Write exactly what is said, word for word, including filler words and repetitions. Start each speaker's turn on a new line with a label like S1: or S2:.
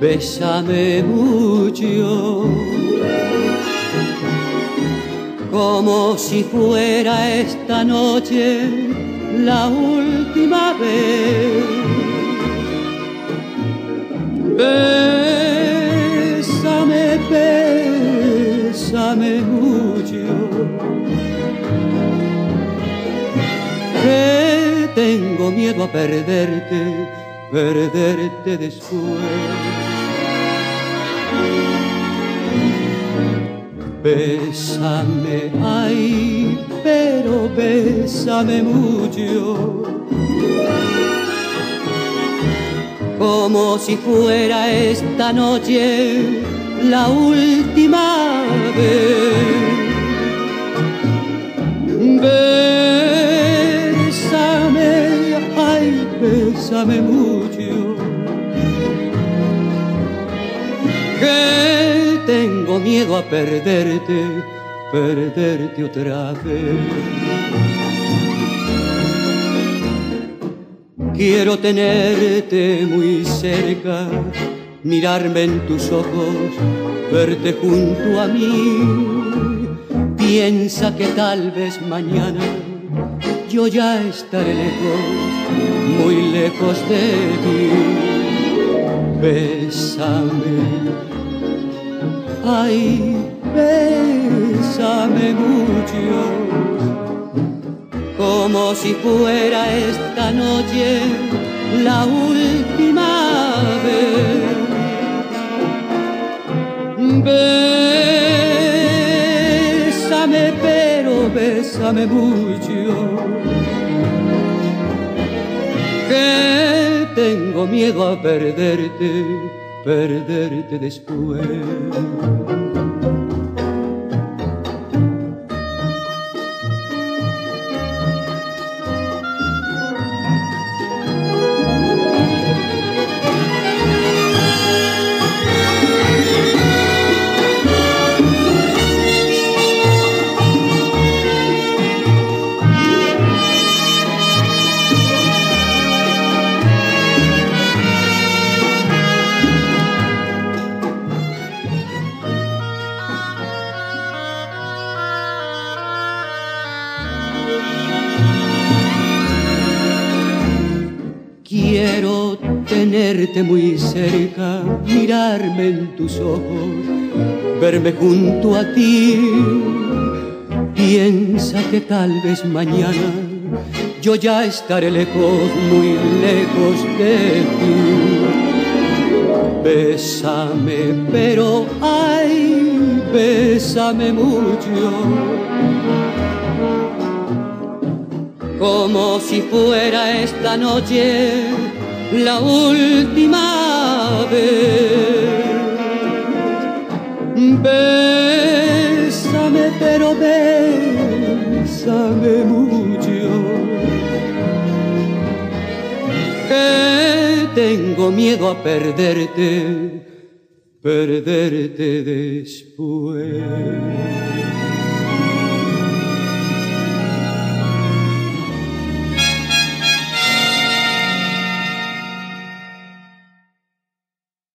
S1: Bésame mucho, como si fuera esta noche la última vez. Bésame, bésame mucho, que tengo miedo a perderte, perderte después. Bésame, ay, pero bésame mucho, como si fuera esta noche la última vez. Bésame, ay, bésame mucho, que tengo miedo a perderte, perderte otra vez. Quiero tenerte muy cerca, mirarme en tus ojos, verte junto a mí. Piensa que tal vez mañana yo ya estaré lejos, muy lejos de ti. Bésame, ay, bésame mucho, como si fuera esta noche la última vez. Bésame, pero bésame mucho, que tengo miedo a perderte, perderte después. Quiero tenerte muy cerca, mirarme en tus ojos, verme junto a ti. Piensa que tal vez mañana yo ya estaré lejos, muy lejos de ti. Bésame, pero ay, bésame mucho, como si fuera esta noche la última vez. Bésame, pero bésame mucho, que tengo miedo a perderte, perderte después.